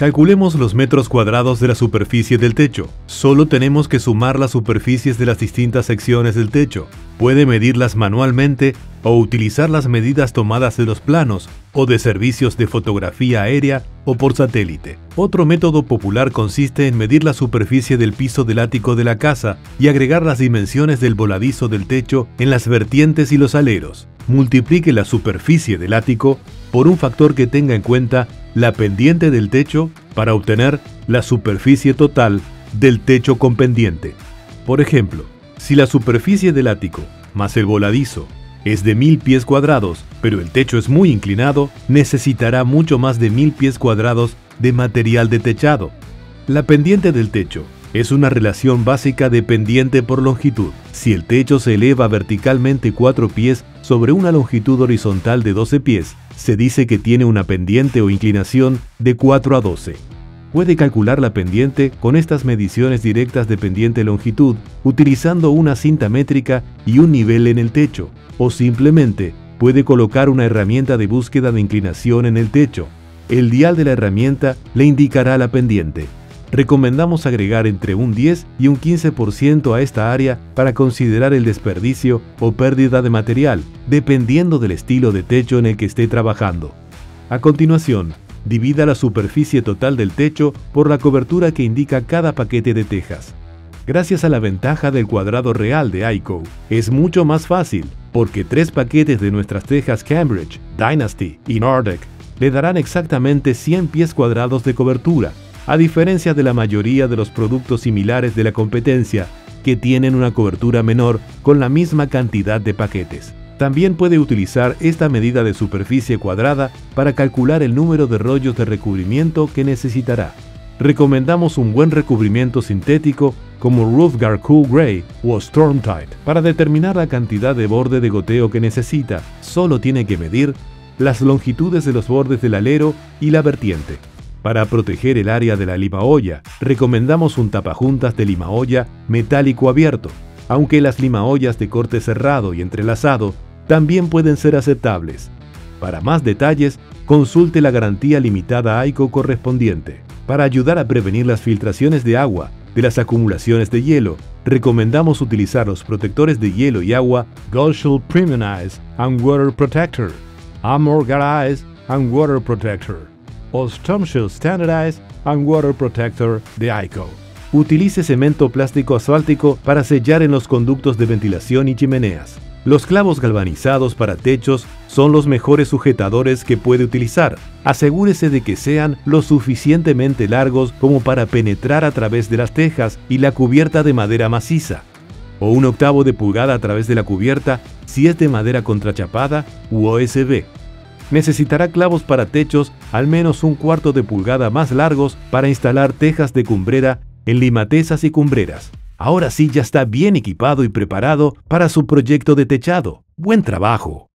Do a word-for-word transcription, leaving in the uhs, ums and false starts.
Calculemos los metros cuadrados de la superficie del techo. Solo tenemos que sumar las superficies de las distintas secciones del techo. Puede medirlas manualmente o utilizar las medidas tomadas de los planos o de servicios de fotografía aérea o por satélite. Otro método popular consiste en medir la superficie del piso del ático de la casa y agregar las dimensiones del voladizo del techo en las vertientes y los aleros. Multiplique la superficie del ático por un factor que tenga en cuenta la pendiente del techo para obtener la superficie total del techo con pendiente. Por ejemplo, si la superficie del ático más el voladizo es de mil pies cuadrados, pero el techo es muy inclinado, necesitará mucho más de mil pies cuadrados de material de techado. La pendiente del techo es una relación básica de pendiente por longitud. Si el techo se eleva verticalmente cuatro pies sobre una longitud horizontal de doce pies, se dice que tiene una pendiente o inclinación de cuatro a doce. Puede calcular la pendiente con estas mediciones directas de pendiente-longitud utilizando una cinta métrica y un nivel en el techo, o simplemente puede colocar una herramienta de búsqueda de inclinación en el techo. El dial de la herramienta le indicará la pendiente. Recomendamos agregar entre un diez y un quince por ciento a esta área para considerar el desperdicio o pérdida de material, dependiendo del estilo de techo en el que esté trabajando. A continuación, divida la superficie total del techo por la cobertura que indica cada paquete de tejas. Gracias a la ventaja del cuadrado real de I C O, es mucho más fácil, porque tres paquetes de nuestras tejas Cambridge, Dynasty y Nordic le darán exactamente cien pies cuadrados de cobertura, a diferencia de la mayoría de los productos similares de la competencia, que tienen una cobertura menor con la misma cantidad de paquetes. También puede utilizar esta medida de superficie cuadrada para calcular el número de rollos de recubrimiento que necesitará. Recomendamos un buen recubrimiento sintético como Roofguard Cool Gray o Storm Tide. Para determinar la cantidad de borde de goteo que necesita, solo tiene que medir las longitudes de los bordes del alero y la vertiente. Para proteger el área de la limaolla, recomendamos un tapajuntas de limaolla metálico abierto, aunque las limaollas de corte cerrado y entrelazado también pueden ser aceptables. Para más detalles, consulte la garantía limitada I C O correspondiente. Para ayudar a prevenir las filtraciones de agua de las acumulaciones de hielo, recomendamos utilizar los protectores de hielo y agua Gold Shield Premium Ice and Water Protector, Armor Guard Ice and Water Protector o Storm Shield Standard Ice and Water Protector de I C O. Utilice cemento plástico asfáltico para sellar en los conductos de ventilación y chimeneas. Los clavos galvanizados para techos son los mejores sujetadores que puede utilizar. Asegúrese de que sean lo suficientemente largos como para penetrar a través de las tejas y la cubierta de madera maciza, o un octavo de pulgada a través de la cubierta si es de madera contrachapada u O S B. Necesitará clavos para techos al menos un cuarto de pulgada más largos para instalar tejas de cumbrera en limatesas y cumbreras. Ahora sí ya está bien equipado y preparado para su proyecto de techado. ¡Buen trabajo!